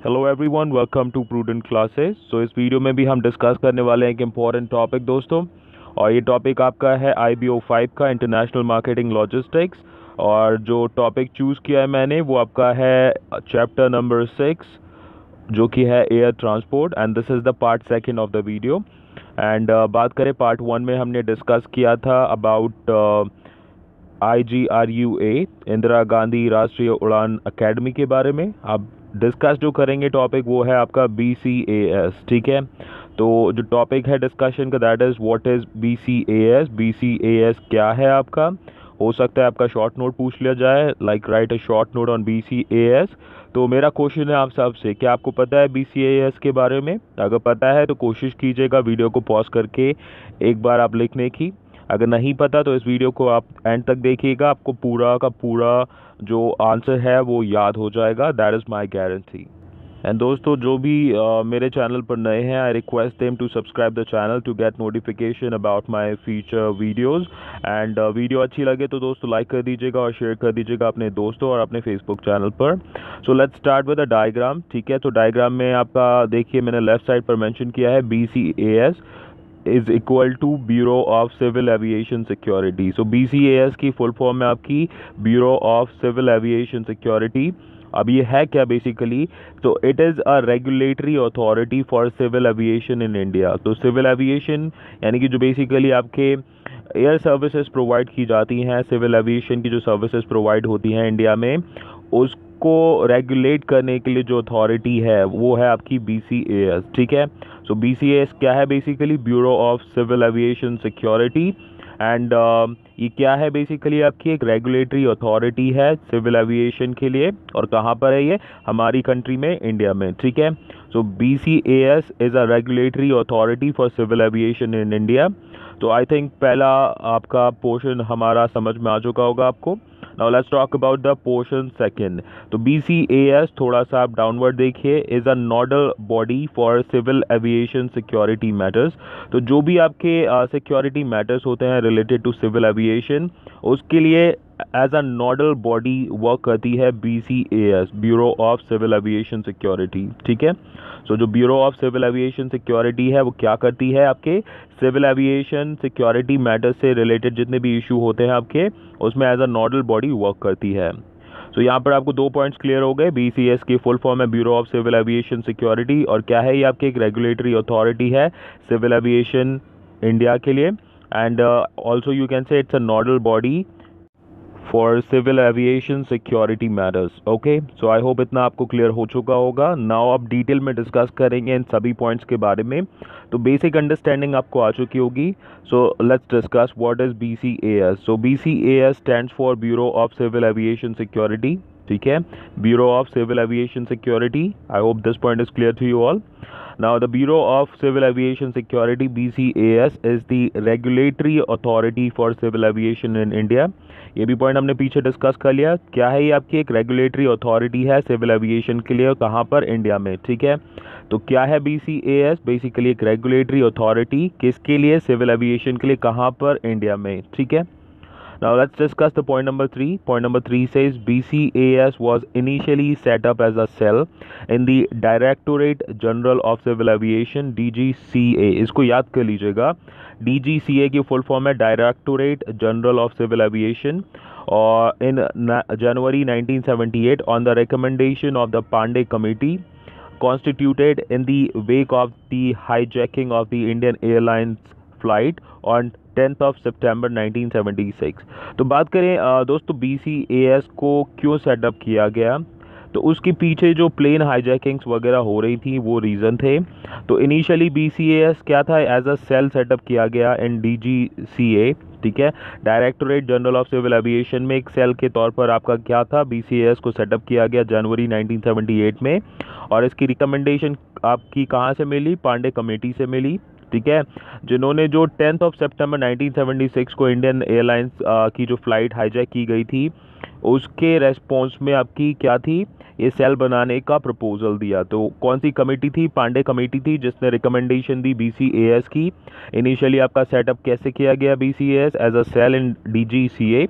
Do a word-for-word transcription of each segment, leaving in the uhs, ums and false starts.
Hello everyone, welcome to Prudent classes. So इस video में भी हम डिस्कस करने वाले हैं एक इम्पॉर्टेंट टॉपिक दोस्तों, और ये टॉपिक आपका है आई बी ओ फाइव का इंटरनेशनल मार्केटिंग लॉजिस्टिक्स। और जो टॉपिक चूज़ किया है मैंने वो आपका है चैप्टर नंबर सिक्स, जो कि है air transport, and this is the part second of the video. And बात करें पार्ट वन में हमने डिस्कस किया था about I G R U A, Indira Gandhi Rashtriya Uran academy के बारे में। अब डिस्कस जो करेंगे टॉपिक वो है आपका बी सी ए एस, ठीक है। तो जो टॉपिक है डिस्कशन का that is what is B C A S. B C A S क्या है आपका, हो सकता है आपका शॉर्ट नोट पूछ लिया जाए, like write a short note on B C A S. तो मेरा क्वेश्चन है आप सबसे, क्या आपको पता है बी सी ए एस के बारे में? अगर पता है तो कोशिश कीजिएगा वीडियो को पॉज करके एक बार आप लिखने की। अगर नहीं पता तो इस वीडियो को आप एंड तक देखिएगा, आपको पूरा का पूरा जो आंसर है वो याद हो जाएगा, that is my guarantee. And दोस्तों, जो भी uh, मेरे चैनल पर नए हैं, I request them to subscribe the channel to get notification about my future videos. And video अच्छी लगे तो दोस्तों लाइक कर दीजिएगा और शेयर कर दीजिएगा अपने दोस्तों और अपने फेसबुक चैनल पर। So let's start with a diagram, ठीक है। तो डायग्राम में आपका देखिए मैंने लेफ्ट साइड पर मेंशन किया है B C A S is equal to bureau of civil aviation security. So B C A S की फुल फॉर्म है आपकी bureau of civil aviation security. अब ये है क्या बेसिकली? तो it is a regulatory authority for civil aviation in India. तो civil aviation यानी कि जो बेसिकली आपके एयर सर्विसेज प्रोवाइड की जाती हैं, सिविल एविएशन की जो सर्विसेज प्रोवाइड होती हैं इंडिया में, उसको रेगुलेट करने के लिए जो अथॉरिटी है वो है आपकी बी सी ए एस, ठीक है। So B C A S क्या है basically? Bureau of civil aviation security. And ये क्या है बेसिकली? आपकी एक रेगुलेटरी अथॉरिटी है सिविल एविएशन के लिए, और कहाँ पर है ये? हमारी कंट्री में, इंडिया में, ठीक है। So B C A S is a regulatory authority for civil aviation in India. तो आई थिंक पहला आपका पोर्शन हमारा समझ में आ चुका होगा आपको। Now let's talk about the portion second. तो बी सी ए एस, थोड़ा सा आप डाउनवर्ड देखिए, is a nodal body for civil aviation security matters. तो जो भी आपके सिक्योरिटी uh, मैटर्स होते हैं रिलेटेड टू सिविल एविएशन, उसके लिए as a nodal body work करती है B C A S, bureau of civil aviation security, ठीक है। सो जो bureau of civil aviation security है वो क्या करती है? आपके सिविल एविएशन सिक्योरिटी मैटर्स से रिलेटेड जितने भी इशू होते हैं आपके, उसमें as a nodal body work करती है। सो so, यहाँ पर आपको दो पॉइंट्स क्लियर हो गए। बी सी एस की फुल फॉर्म है bureau of civil aviation security, और क्या है ये? आपकी एक रेगुलेटरी अथॉरिटी है सिविल एविएशन इंडिया के लिए। And also you can say it's a nodal body for civil aviation security matters. Okay, so I hope इतना आपको क्लियर हो चुका होगा। नाउ आप डिटेल में डिस्कस करेंगे इन सभी पॉइंट्स के बारे में, तो बेसिक अंडरस्टैंडिंग आपको आ चुकी होगी। So let's discuss what is B C A S. So B C A S stands for bureau of civil aviation security, ठीक है, bureau of civil aviation security. I hope this point is clear to you all. Now, the Bureau of Civil Aviation Security (B C A S) is the regulatory authority for civil aviation in India. ये भी point हमने पीछे discuss कर लिया। क्या है ये? आपकी एक रेगुलेटरी अथॉरिटी है सिविल एविएशन के लिए, कहाँ पर? इंडिया में, ठीक है। तो क्या है B C A S? Basically एक रेगुलेटरी अथॉरिटी, किसके लिए? सिविल एविएशन के लिए, कहाँ पर? इंडिया में, ठीक है। Now let's discuss the point number three. Point number three says B C A S was initially set up as a cell in the Directorate General of Civil Aviation (D G C A). इसको याद कर लीजिएगा। D G C A की full form है Directorate General of Civil Aviation, और in January nineteen seventy-eight on the recommendation of the Pandey Committee, constituted in the wake of the hijacking of the Indian Airlines flight on tenth of September nineteen seventy six. तो बात करें दोस्तों B C A S को क्यों setup किया गया, तो उसके पीछे जो प्लेन हाईजैकिंग्स वगैरह हो रही थी वो रीज़न थे। तो initially B C A S क्या था? एज अ सेल सेटअप किया गया इन डी जी सी ए, ठीक है, directorate general of civil aviation में एक सेल के तौर पर आपका क्या था? बी सी ए एस को सेटअप किया गया जनवरी नाइनटीन सेवेंटी एट में, और इसकी रिकमेंडेशन आपकी कहाँ से मिली? पांडे कमेटी से मिली, ठीक है, जिन्होंने जो tenth of September nineteen seventy six को इंडियन एयरलाइंस की जो फ्लाइट हाईजैक की गई थी, उसके रेस्पॉन्स में आपकी क्या थी? ये सेल बनाने का प्रपोजल दिया। तो कौन सी कमेटी थी? पांडे कमेटी थी, जिसने रिकमेंडेशन दी बी सी ए एस की। इनिशियली आपका सेटअप कैसे किया गया? B C A S as a cell in D G C A,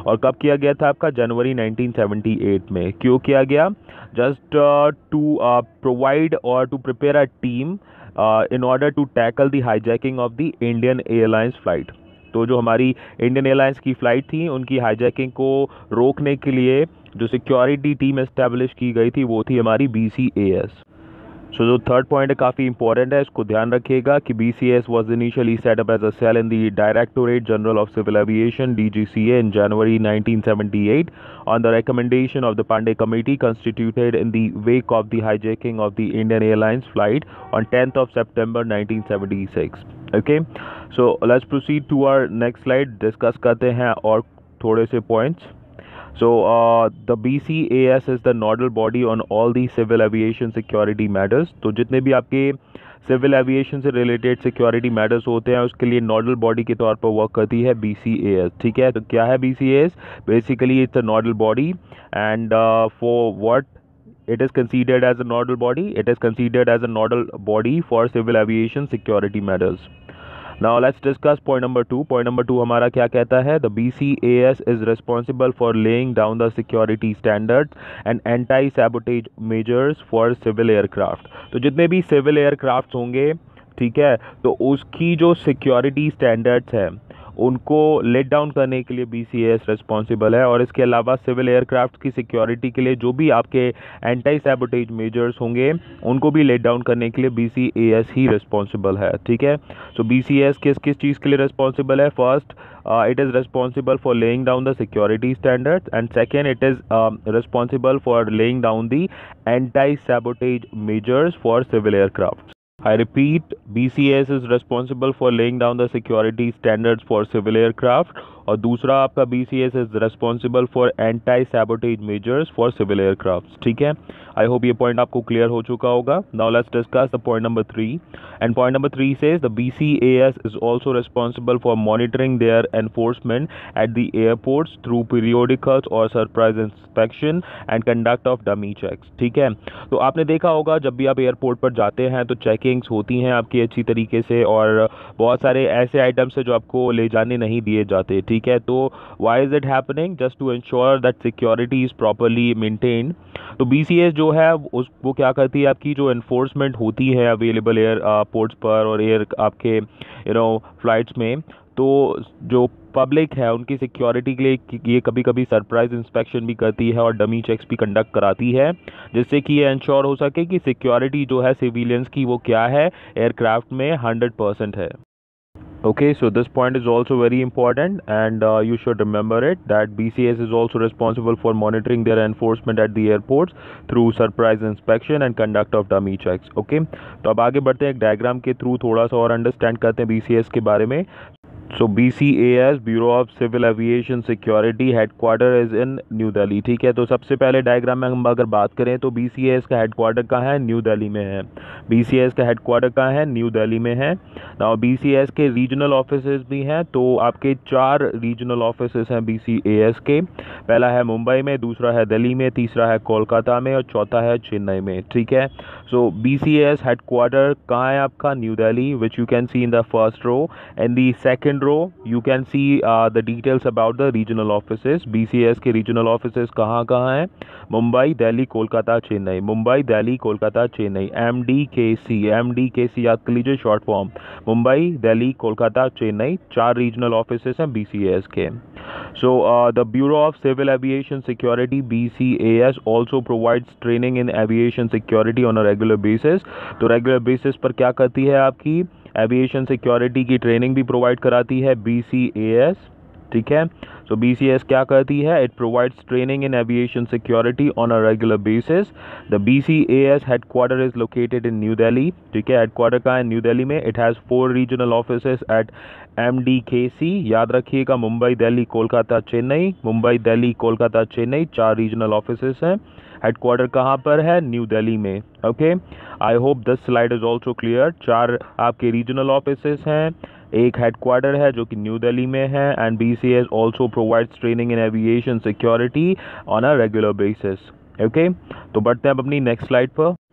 और कब किया गया था आपका? जनवरी नाइनटीन सेवेंटी एट में। क्यों किया गया? जस्ट टू प्रोवाइड और to prepare a team in order to tackle the hijacking of the Indian Airlines flight. तो जो हमारी इंडियन एयरलाइंस की फ़्लाइट थी उनकी हाईजैकिंग को रोकने के लिए जो सिक्योरिटी टीम एस्टेब्लिश की गई थी वो थी हमारी बी सी ए एस। सो जो थर्ड पॉइंट है काफ़ी इंपॉर्टेंट है, इसको ध्यान रखिएगा कि B C A S was initially set up as a cell in the directorate general of civil aviation D G C A in January nineteen seventy-eight on the recommendation of the Pandey Committee constituted in the wake of the hijacking of the Indian Airlines flight on tenth of September nineteen seventy-six. Okay, so let's proceed to our next slide. Discuss करते हैं और थोड़े से points. So uh, the B C A S is the nodal body on all the civil aviation security matters. तो जितने भी आपके civil aviation से रिलेटेड सिक्योरिटी मैटर्स होते हैं उसके लिए नोडल बॉडी के तौर पर वर्क करती है बी सी ए एस। ठीक है, तो क्या है B C A S? Basically it's a nodal body and for what it is considered as a nodal body? It is considered as a nodal body for civil aviation security matters. Now let's discuss point number two. Point number two हमारा क्या कहता है? The B C A S is responsible for laying down the security standards and anti-sabotage measures for civil aircraft. तो जितने भी civil aircraft होंगे, ठीक है, तो उसकी जो security standards है उनको लेट डाउन करने के लिए B C A S responsible है। और इसके अलावा सिविल एयरक्राफ्ट की सिक्योरिटी के लिए जो भी आपके एंटी सैबोटेज मेजर्स होंगे उनको भी लेट डाउन करने के लिए बी सी ए एस ही रिस्पॉन्सिबल है। ठीक है, so B C A S किस किस चीज़ के लिए रिस्पॉन्सिबल है? First, it is responsible for laying down the security standards and second it is responsible for laying down the anti sabotage measures for civil aircraft. I repeat, B C A S is responsible for laying down the security standards for civil aircraft और दूसरा आपका B C A S is responsible for anti-sabotage measures for civil aircraft. ठीक है, I hope ये point आपको clear हो चुका होगा. Now let's discuss the point number three. And point number three says the B C A S is also responsible for monitoring their enforcement at the airports through periodicals or surprise inspection and conduct of dummy checks. ठीक है, तो आपने देखा होगा जब भी आप airport पर जाते हैं तो चेकिंग्स होती हैं आपकी अच्छी तरीके से और बहुत सारे ऐसे आइटम्स है जो आपको ले जाने नहीं दिए जाते. ठीक है, तो why is it happening? Just to ensure that security is properly maintained. तो B C A S जो है उस वो क्या करती है, आपकी जो एनफोर्समेंट होती है अवेलेबल एयर पोर्ट्स पर और एयर आपके यू नो फ्लाइट्स में, तो जो पब्लिक है उनकी सिक्योरिटी के लिए ये कभी कभी सरप्राइज इंस्पेक्शन भी करती है और डमी चेक्स भी कंडक्ट कराती है, जिससे कि ये इंश्योर हो सके कि सिक्योरिटी जो है सिविलियंस की वो क्या है एयरक्राफ्ट में हंड्रेड परसेंट है. Okay, so this point is also very important and uh, you should remember it that B C A S is also responsible for monitoring their enforcement at the airports through surprise inspection and conduct of dummy checks. Okay, तो अब आगे बढ़ते हैं एक diagram के through थोड़ा सा और अंडरस्टैंड करते हैं B C A S के बारे में. So B C A S bureau of civil aviation security headquarter is in New Delhi. ठीक है, तो सबसे पहले डायग्राम में हम अगर बात करें तो B C A S का हेडक्वार्टर कहाँ है? न्यू दिल्ली में है. B C A S का हेडक्वार्टर कहाँ है? न्यू दिल्ली में है. Now B C A S के रीजनल ऑफिसेज भी हैं, तो आपके चार रीजनल ऑफिसेज हैं B C A S के. पहला है मुंबई में, दूसरा है दिल्ली में, तीसरा है कोलकाता में और चौथा है चेन्नई में. ठीक है, so B C A S headquarter कहाँ है आपका? New Delhi, which you can see in the first row. And the second row you can see uh, the details about the regional offices. B C A S के regional offices कहाँ कहाँ हैं? Mumbai, Delhi, Kolkata, Chennai. Mumbai, Delhi, Kolkata, Chennai. M D K C, M D K C याद कर लीजिए short form. Mumbai, Delhi, Kolkata, Chennai, चार regional offices हैं B C A S के. So uh, the Bureau of Civil Aviation Security B C A S also provides training in aviation security on a regular basis. तो regular basis पर क्या करती है आपकी aviation security की training भी provide कराती है B C A S. ठीक है, so B C A S क्या करती है? It provides training in aviation security on a regular basis. The B C A S headquarter is located in New Delhi. ठीक है, हेडक्वार्टर कहाँ है? न्यू दिल्ली में. It has four regional offices at M D K C. याद रखिएगा मुंबई, दिल्ली, कोलकाता, चेन्नई. मुंबई, दिल्ली, कोलकाता, चेन्नई, चार regional offices हैं. Headquarter कहाँ पर है? न्यू दिल्ली में. Okay, I hope this slide is also clear. चार आपके रीजनल ऑफिसेस हैं, एक हेडक्वार्टर है जो कि न्यू दिल्ली में है. And B C A S also provides training in aviation security on a regular basis. Okay, तो बढ़ते हैं अब अपनी नेक्स्ट स्लाइड पर.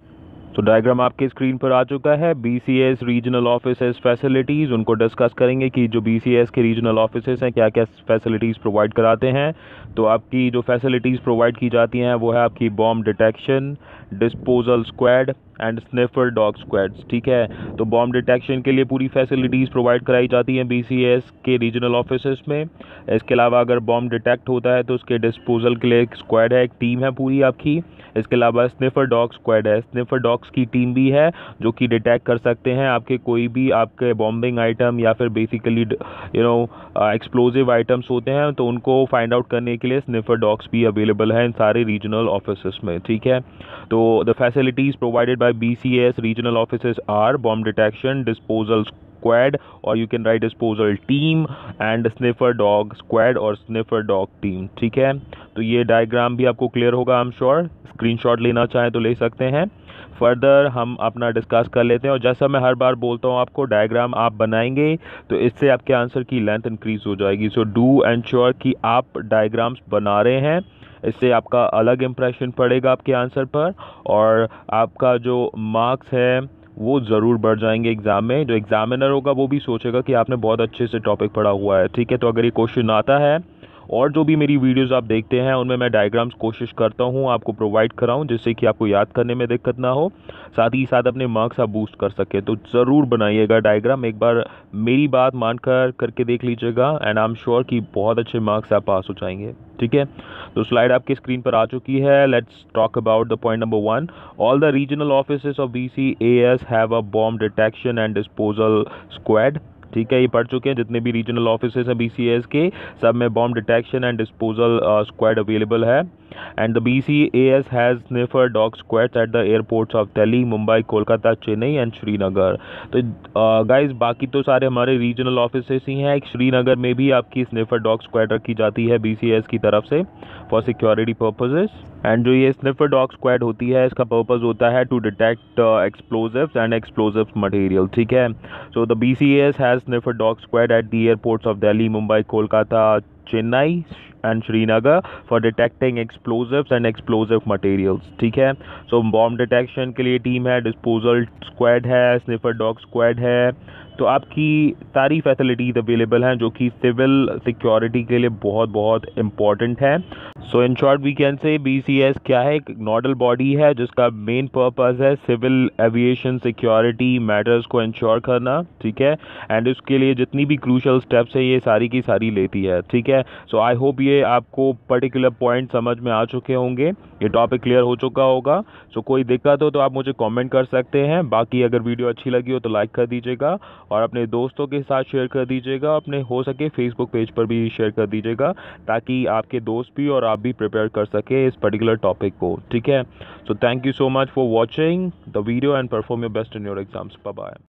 तो डायग्राम आपके स्क्रीन पर आ चुका है। बीसीएस रीजनल ऑफिसेस फैसिलिटीज़, उनको डिस्कस करेंगे कि जो बीसीएस के रीजनल ऑफिसेस हैं क्या क्या फैसिलिटीज़ प्रोवाइड कराते हैं। तो आपकी जो फैसिलिटीज़ प्रोवाइड की जाती हैं वो है आपकी bomb detection, disposal squad and sniffer dog squads. ठीक है, तो बॉम्ब डिटेक्शन के लिए पूरी फैसिलिटीज़ प्रोवाइड कराई जाती हैं बीसीएस के रीजनल ऑफिसेस में। इसके अलावा अगर बॉम्ब डिटेक्ट होता है तो उसके डिस्पोजल के लिए एक स्क्वाड है, एक टीम है पूरी आपकी। इसके अलावा स्निफर डॉग स्क्वाड है, स्निफर डॉग्स की टीम भी है जो कि डिटेक्ट कर सकते हैं आपके कोई भी आपके बॉम्बिंग आइटम या फिर basically you know explosive items होते हैं, तो उनको फाइंड आउट करने के लिए स्निफर डॉग्स भी अवेलेबल हैं इन सारे रीजनल ऑफिसेस में। ठीक है, तो the facilities provided by BCS regional offices are bomb detection, disposal squad, or you can write disposal team and sniffer dog squad और sniffer dog team। ठीक है, तो ये डायग्राम भी आपको क्लियर होगा, आई एम श्योर। स्क्रीनशॉट लेना चाहें तो ले सकते हैं। फर्दर हम अपना डिस्कस कर लेते हैं, और जैसा मैं हर बार बोलता हूँ आपको, डायग्राम आप बनाएंगे तो इससे आपके आंसर की लेंथ इंक्रीज हो जाएगी। सो डू एंश्योर कि आप डायग्राम्स बना रहे हैं, इससे आपका अलग इंप्रेशन पड़ेगा आपके आंसर पर, और आपका जो मार्क्स है वो ज़रूर बढ़ जाएंगे एग्ज़ाम में। जो एग्जामिनर होगा वो भी सोचेगा कि आपने बहुत अच्छे से टॉपिक पढ़ा हुआ है। ठीक है, तो अगर ये क्वेश्चन आता है, और जो भी मेरी वीडियोस आप देखते हैं उनमें मैं डायग्राम्स कोशिश करता हूँ आपको प्रोवाइड कराऊँ, जिससे कि आपको याद करने में दिक्कत ना हो, साथ ही साथ अपने मार्क्स आप बूस्ट कर सके। तो ज़रूर बनाइएगा डायग्राम, एक बार मेरी बात मानकर करके देख लीजिएगा, एंड आई एम श्योर कि बहुत अच्छे मार्क्स आप पास हो जाएंगे। ठीक है, तो स्लाइड आपकी स्क्रीन पर आ चुकी है। Let's talk about the point number one. All the regional offices of BCAS have a bomb detection and disposal squad. ठीक है, ये पढ़ चुके हैं, जितने भी रीजनल ऑफिसेस हैं बीसीएएस के, सब में bomb detection and disposal squad available है। And the BCAS has sniffer dog squads at the airports of Delhi, Mumbai, Kolkata, Chennai and Srinagar. तो गाइस uh, बाकी तो सारे हमारे रीजनल ऑफिसेस ही हैं। एक श्रीनगर में भी आपकी स्निफर डॉग स्क्वाड रखी जाती है बीसीएएस की तरफ से फॉर सिक्योरिटी पर्पसेस। एंड जो ये स्निफर डॉग स्क्वाड होती है, इसका पर्पस होता है to detect explosives and explosive material. ठीक है, so the BCAS has sniffer dog squad at the airports of Delhi, Mumbai, Kolkata, Chennai and Srinagar for detecting explosives and explosive materials. ठीक है, सो बॉम्ब डिटेक्शन के लिए टीम है, डिस्पोजल स्क्वाड है, स्निफर डॉग स्क्वाड है। तो आपकी सारी फैसिलिटीज़ अवेलेबल हैं जो कि सिविल सिक्योरिटी के लिए बहुत बहुत इम्पॉर्टेंट है। So in short we can say BCS क्या है, एक नोडल बॉडी है जिसका मेन पर्पस है सिविल एविएशन सिक्योरिटी मैटर्स को इंश्योर करना। ठीक है, एंड उसके लिए जितनी भी क्रूशल स्टेप्स है ये सारी की सारी लेती है। ठीक है, सो आई होप ये आपको पर्टिकुलर पॉइंट समझ में आ चुके होंगे, ये टॉपिक क्लियर हो चुका होगा। सो कोई दिक्कत हो तो आप मुझे कमेंट कर सकते हैं। बाकी अगर वीडियो अच्छी लगी हो तो लाइक कर दीजिएगा, और अपने दोस्तों के साथ शेयर कर दीजिएगा, अपने हो सके फेसबुक पेज पर भी शेयर कर दीजिएगा, ताकि आपके दोस्त भी और आप भी प्रिपेयर कर सके इस पर्टिकुलर टॉपिक को। ठीक है, so thank you so much for watching the video and perform your best in your exams. Bye bye.